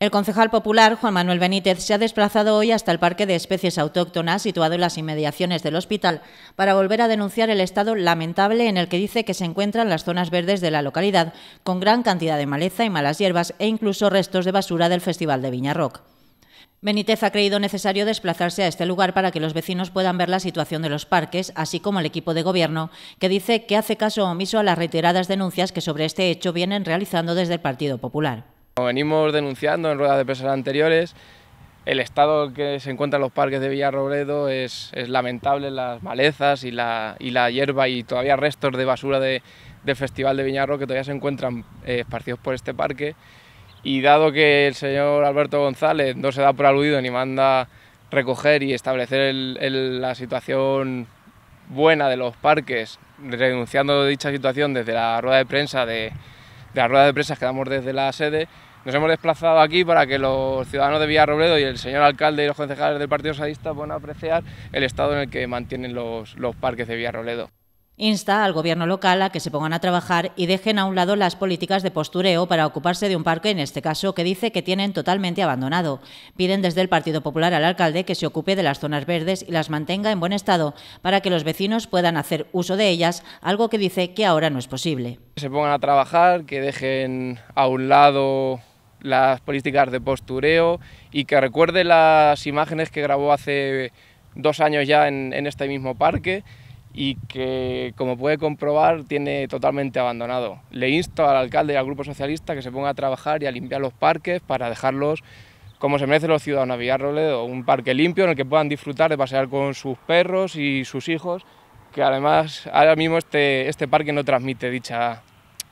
El concejal popular, Juan Manuel Benítez, se ha desplazado hoy hasta el Parque de Especies Autóctonas, situado en las inmediaciones del hospital, para volver a denunciar el estado lamentable en el que dice que se encuentran las zonas verdes de la localidad, con gran cantidad de maleza y malas hierbas e incluso restos de basura del Festival de Viñarroc. Benítez ha creído necesario desplazarse a este lugar para que los vecinos puedan ver la situación de los parques, así como el equipo de gobierno, que dice que hace caso omiso a las reiteradas denuncias que sobre este hecho vienen realizando desde el Partido Popular. Como venimos denunciando en ruedas de prensa anteriores, el estado que se encuentra en los parques de Villarrobledo es lamentable, las malezas y la hierba y todavía restos de basura del Festival de Viñarroc que todavía se encuentran esparcidos por este parque. Y dado que el señor Alberto González no se da por aludido ni manda recoger y establecer la situación buena de los parques, denunciando dicha situación desde la rueda de prensa que damos desde la sede, nos hemos desplazado aquí para que los ciudadanos de Villarrobledo y el señor alcalde y los concejales del Partido Socialista puedan apreciar el estado en el que mantienen los parques de Villarrobledo. Insta al gobierno local a que se pongan a trabajar y dejen a un lado las políticas de postureo para ocuparse de un parque, en este caso, que dice que tienen totalmente abandonado. Piden desde el Partido Popular al alcalde que se ocupe de las zonas verdes y las mantenga en buen estado para que los vecinos puedan hacer uso de ellas, algo que dice que ahora no es posible. Que se pongan a trabajar, que dejen a un lado las políticas de postureo y que recuerde las imágenes que grabó hace 2 años ya en este mismo parque, y que, como puede comprobar, tiene totalmente abandonado. Le insto al alcalde y al Grupo Socialista que se ponga a trabajar y a limpiar los parques para dejarlos como se merecen los ciudadanos de Villarrobledo, un parque limpio en el que puedan disfrutar de pasear con sus perros y sus hijos, que además ahora mismo este parque no transmite dicha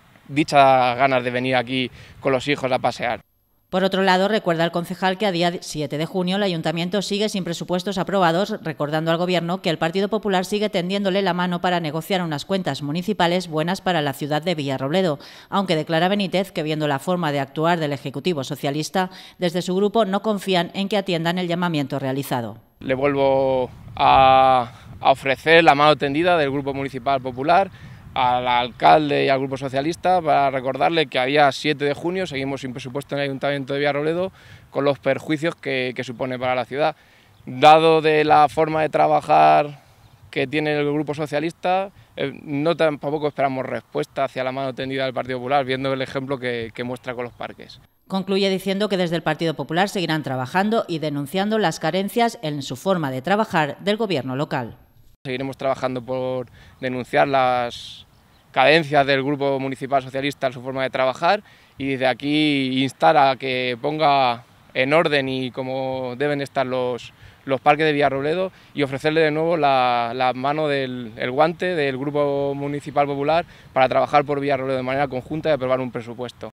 ganas de venir aquí con los hijos a pasear. Por otro lado, recuerda el concejal que a día 7 de junio el Ayuntamiento sigue sin presupuestos aprobados, recordando al Gobierno que el Partido Popular sigue tendiéndole la mano para negociar unas cuentas municipales buenas para la ciudad de Villarrobledo, aunque declara Benítez que, viendo la forma de actuar del Ejecutivo Socialista, desde su grupo no confían en que atiendan el llamamiento realizado. Le vuelvo a ofrecer la mano tendida del Grupo Municipal Popular al alcalde y al Grupo Socialista para recordarle que a día 7 de junio seguimos sin presupuesto en el Ayuntamiento de Villarrobledo, con los perjuicios que supone para la ciudad. Dado de la forma de trabajar que tiene el Grupo Socialista, tampoco esperamos respuesta hacia la mano tendida del Partido Popular, viendo el ejemplo que muestra con los parques. Concluye diciendo que desde el Partido Popular seguirán trabajando y denunciando las carencias en su forma de trabajar del Gobierno local. Seguiremos trabajando por denunciar las carencias del Grupo Municipal Socialista en su forma de trabajar y desde aquí instar a que ponga en orden y como deben estar los parques de Villarrobledo y ofrecerle de nuevo la mano el guante del Grupo Municipal Popular para trabajar por Villarrobledo de manera conjunta y aprobar un presupuesto.